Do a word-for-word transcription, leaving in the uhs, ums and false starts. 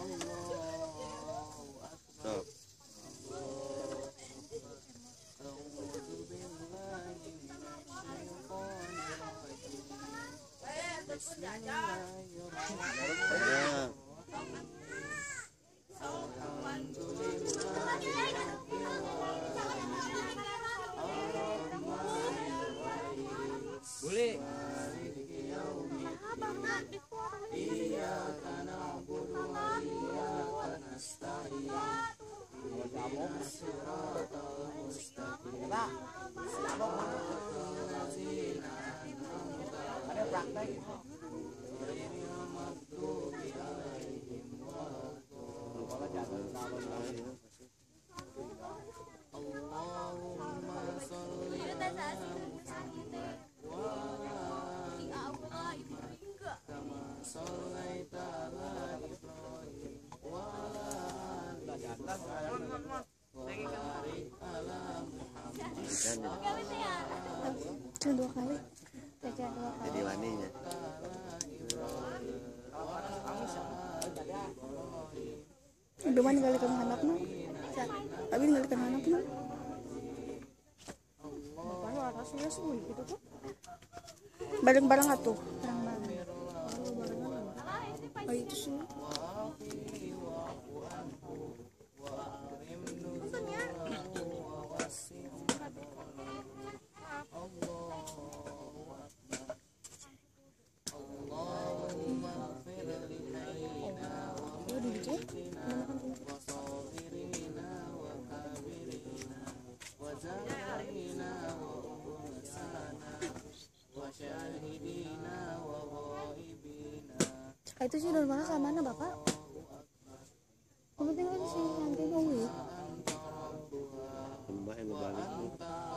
Stop. Banyak. Boleh. Ada praktek. Cuma dua kali. Baca dua kali. Jadi waninya. Udah mana kali kamu hanap no? Tapi nggak kali hanap no? Baru atasnya sih gitu tuh. Bareng-bareng atuh. Bareng-bareng. Oh itu sih. Itu sih normal ke mana bapak? Kamu tinggal di sini nanti nunggu. Mbak yang balik.